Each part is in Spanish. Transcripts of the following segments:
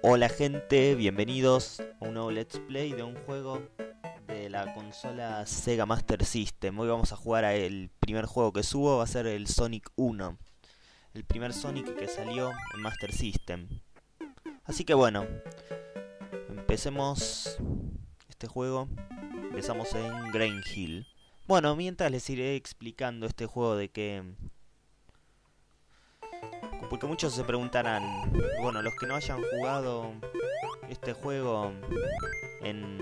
Hola gente, bienvenidos a un nuevo Let's Play de un juego de la consola Sega Master System. Hoy vamos a jugar a el primer juego que subo, va a ser el Sonic 1. El primer Sonic que salió en Master System. Así que bueno, empecemos este juego. Empezamos en Green Hill. Bueno, mientras les iré explicando este juego de que... Porque muchos se preguntarán, bueno, los que no hayan jugado este juego en...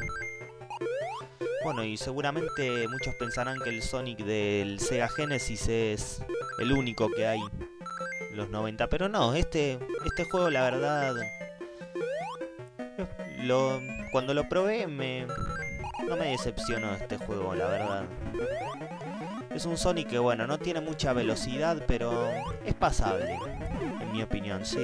Bueno, y seguramente muchos pensarán que el Sonic del Sega Genesis es el único que hay en los 90, pero no, este juego la verdad... Cuando lo probé no me decepcionó este juego, la verdad. Es un Sonic que, bueno, no tiene mucha velocidad, pero es pasable, en mi opinión, sí.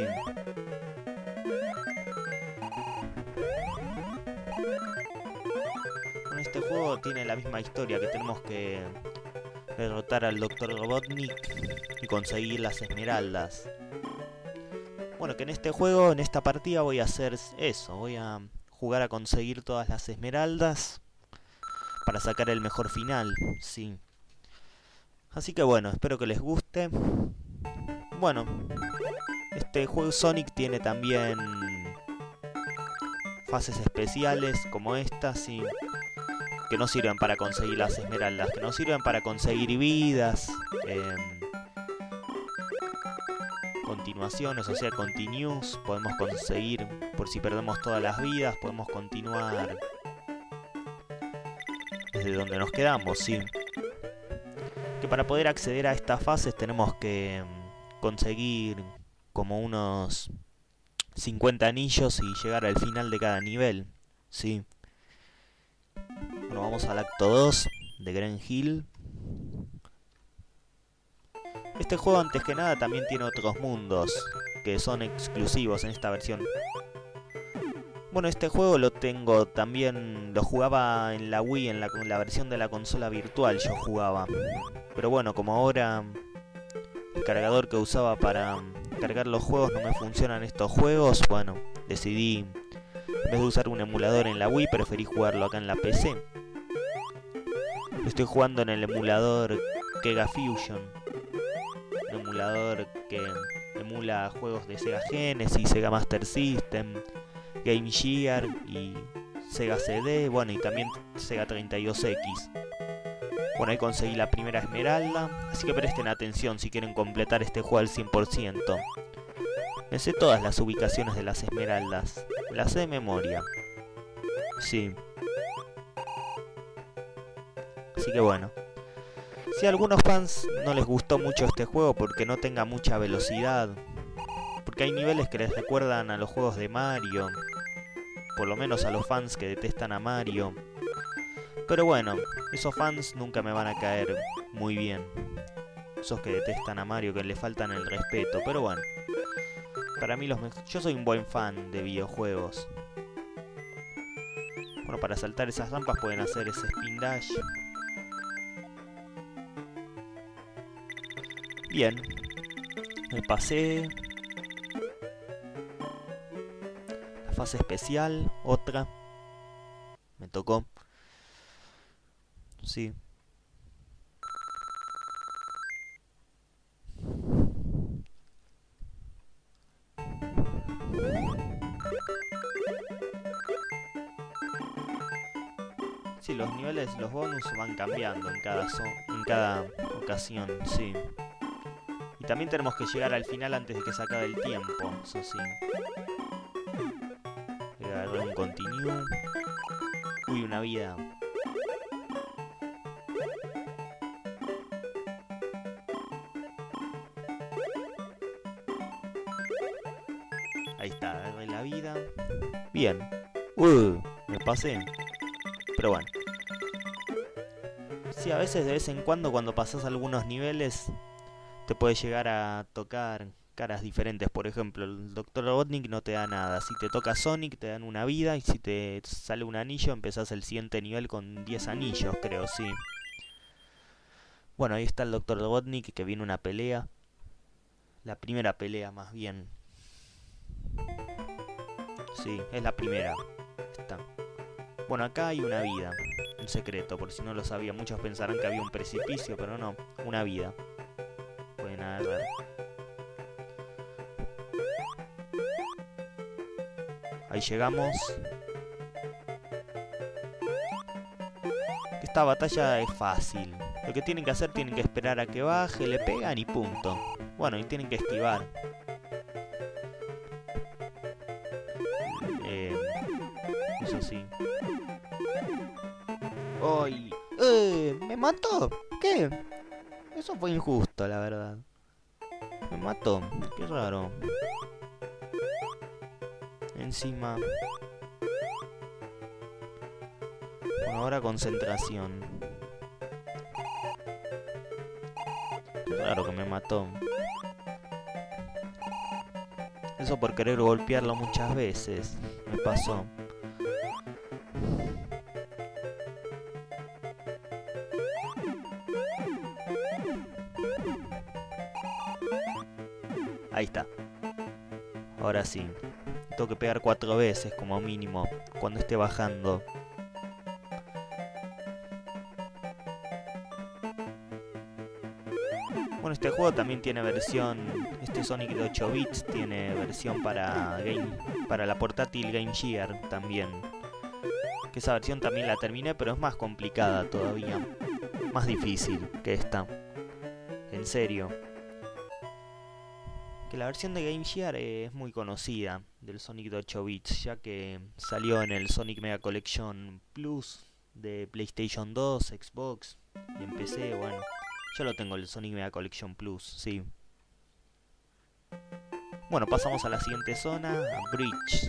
Bueno, este juego tiene la misma historia, que tenemos que derrotar al Dr. Robotnik y conseguir las esmeraldas. Bueno, que en este juego, en esta partida, voy a hacer eso. Voy a jugar a conseguir todas las esmeraldas para sacar el mejor final, sí. Así que bueno, espero que les guste. Bueno, este juego Sonic tiene también fases especiales como estas, sí, que no sirven para conseguir las esmeraldas, que no sirven para conseguir vidas, continuaciones, o sea, continues. Podemos conseguir, por si perdemos todas las vidas, podemos continuar desde donde nos quedamos, sí. Que para poder acceder a estas fases tenemos que conseguir como unos 50 anillos y llegar al final de cada nivel, ¿sí? Bueno, vamos al acto 2 de Green Hill. Este juego antes que nada también tiene otros mundos que son exclusivos en esta versión. Bueno, este juego lo tengo también, lo jugaba en la Wii, en la versión de la consola virtual yo jugaba. Pero bueno, como ahora el cargador que usaba para cargar los juegos no me funcionan estos juegos, bueno, decidí, en vez de usar un emulador en la Wii, preferí jugarlo acá en la PC. Lo estoy jugando en el emulador Kega Fusion, un emulador que emula juegos de Sega Genesis, Sega Master System, Game Gear y Sega CD, bueno, y también Sega 32X. Bueno, ahí conseguí la primera esmeralda, así que presten atención si quieren completar este juego al 100%. Me sé todas las ubicaciones de las esmeraldas, las sé de memoria. Sí. Así que bueno. Si a algunos fans no les gustó mucho este juego porque no tenga mucha velocidad, porque hay niveles que les recuerdan a los juegos de Mario, por lo menos a los fans que detestan a Mario. Pero bueno, esos fans nunca me van a caer muy bien. Esos que detestan a Mario, que le faltan el respeto. Pero bueno, para mí yo soy un buen fan de videojuegos. Bueno, para saltar esas rampas pueden hacer ese spin dash. Bien, me pasé. La fase especial, otra. Me tocó. Sí. Sí, los niveles, los bonus van cambiando en cada ocasión, sí. Y también tenemos que llegar al final antes de que se acabe el tiempo, eso sí. Voy a agarrar un continue. Uy, una vida. Ahí está, agarré la vida. Bien. Me pasé. Pero bueno. Sí, a veces de vez en cuando pasas algunos niveles te puede llegar a tocar caras diferentes. Por ejemplo, el Dr. Robotnik no te da nada. Si te toca Sonic te dan una vida y si te sale un anillo empezás el siguiente nivel con 10 anillos, creo, sí. Bueno, ahí está el Dr. Robotnik que viene una pelea. La primera pelea más bien. Sí, es la primera. Está. Bueno, acá hay una vida. Un secreto, por si no lo sabía. Muchos pensarán que había un precipicio, pero no. Una vida. Pueden agarrar. Ahí llegamos. Esta batalla es fácil. Lo que tienen que hacer, tienen que esperar a que baje, le pegan y punto. Bueno, y tienen que esquivar. Eso sí. ¡Ay! ¿Me mató? ¿Qué? Eso fue injusto, la verdad. Me mató. Qué raro. Encima. Bueno, ahora concentración. Qué raro que me mató. Eso por querer golpearlo muchas veces. Me pasó. Ahí está. Ahora sí. Tengo que pegar 4 veces como mínimo cuando esté bajando. Bueno, este juego también tiene versión. Este Sonic de 8 bits tiene versión para la portátil Game Gear también. Que esa versión también la terminé, pero es más complicada todavía. Más difícil que esta. En serio. Que la versión de Game Gear es muy conocida del Sonic de 8 bits, ya que salió en el Sonic Mega Collection Plus de PlayStation 2, Xbox y en PC. Bueno, yo lo tengo, el Sonic Mega Collection Plus, sí. Bueno, pasamos a la siguiente zona, a Bridge.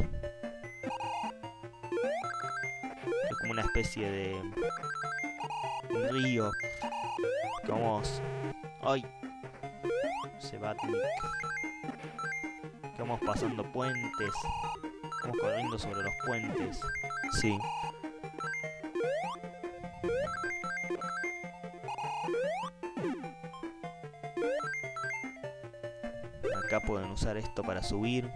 Es como una especie de un río que vamos... ¡Ay! Se va que vamos pasando puentes. Vamos corriendo sobre los puentes. Sí. Acá pueden usar esto para subir.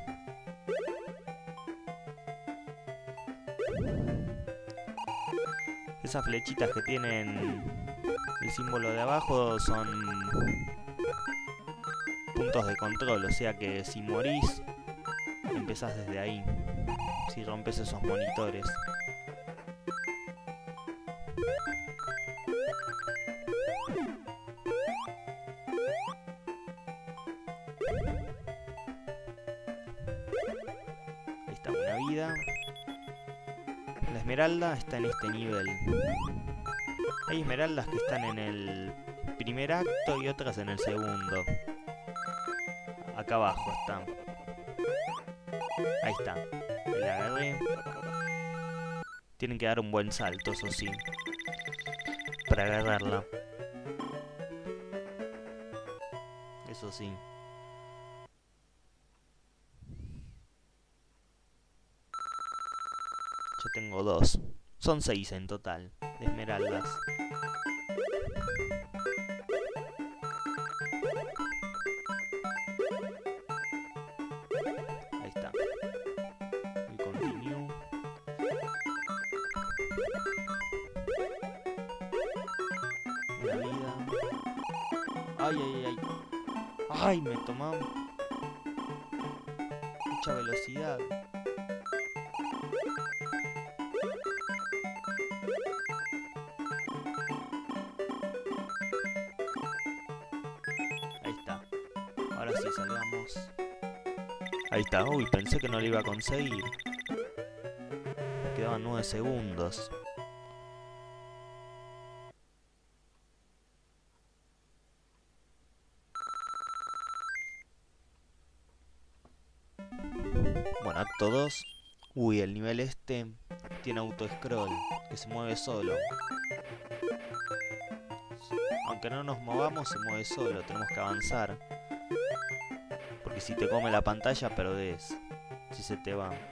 Esas flechitas que tienen el símbolo de abajo son puntos de control, o sea que si morís, empezás desde ahí. Si rompes esos monitores. Ahí está una vida. La esmeralda está en este nivel. Hay esmeraldas que están en el primer acto y otras en el segundo. Acá abajo está. Ahí está. Ahí la agarré. Tienen que dar un buen salto, eso sí. Para agarrarla. Eso sí. Yo tengo 2. Son 6 en total de esmeraldas. Ahí está. Y continue. Una vida. Ay, ay, ay. Ay, me tomó mucha velocidad. Ahí está. Ahora sí, salgamos. Ahí está. Uy, pensé que no lo iba a conseguir. Me quedaban 9 segundos. Bueno, acto 2. Uy, el nivel este tiene auto-scroll, que se mueve solo. Aunque no nos movamos, se mueve solo, tenemos que avanzar. Porque si te come la pantalla, perdés. Si se te va.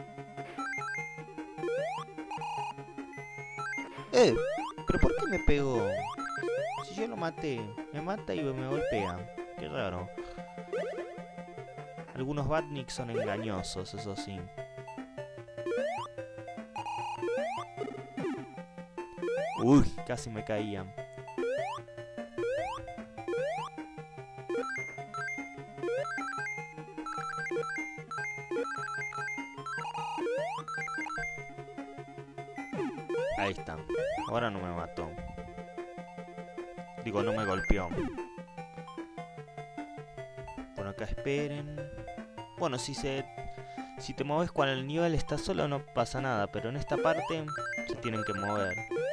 ¿Pero por qué me pegó? Si yo lo maté, me mata y me golpea. Qué raro. Algunos Batniks son engañosos, eso sí. Uy, casi me caían. Ahí está. Ahora no me mató. Digo, no me golpeó. Bueno, acá esperen. Bueno, si te mueves cuando el nivel está solo no pasa nada, pero en esta parte se tienen que mover.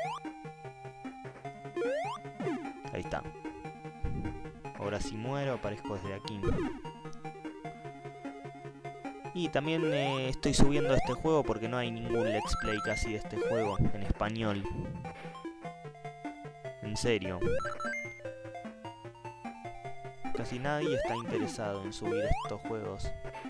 Ahí está. Ahora si muero aparezco desde aquí. Y también estoy subiendo este juego porque no hay ningún let's play casi de este juego en español. En serio. Casi nadie está interesado en subir estos juegos.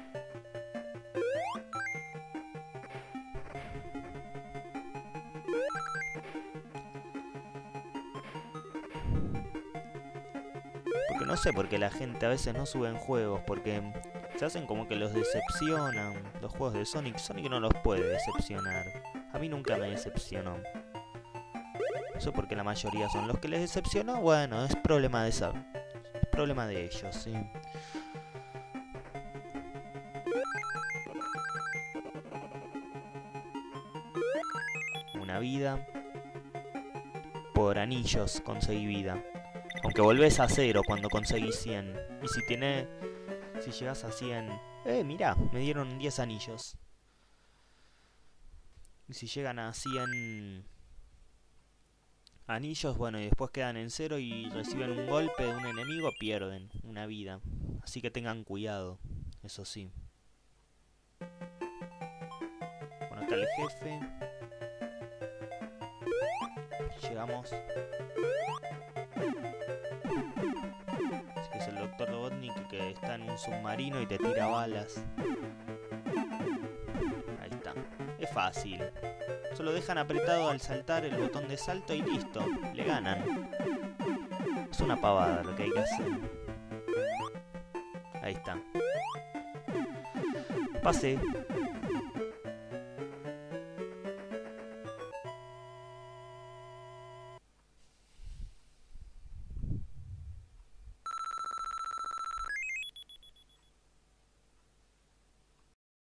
Porque no sé por qué la gente a veces no sube en juegos, porque se hacen como que los decepcionan. Los juegos de Sonic, Sonic no los puede decepcionar. A mí nunca me decepcionó. Eso porque la mayoría son los que les decepcionó. Bueno, es problema de esa. Es problema de ellos, sí. Una vida. Por anillos conseguí vida. Aunque volvés a 0 cuando conseguís 100. Y si llegas a 100... mirá, me dieron 10 anillos. Y si llegan a 100 anillos, bueno, y después quedan en 0 y reciben un golpe de un enemigo, pierden una vida. Así que tengan cuidado, eso sí. Bueno, acá el jefe. Llegamos. Así que es el Dr. Robotnik que está en un submarino y te tira balas. Ahí está. Es fácil. Solo dejan apretado al saltar el botón de salto y listo. Le ganan. Es una pavada lo que hay que hacer. Ahí está. Pasé.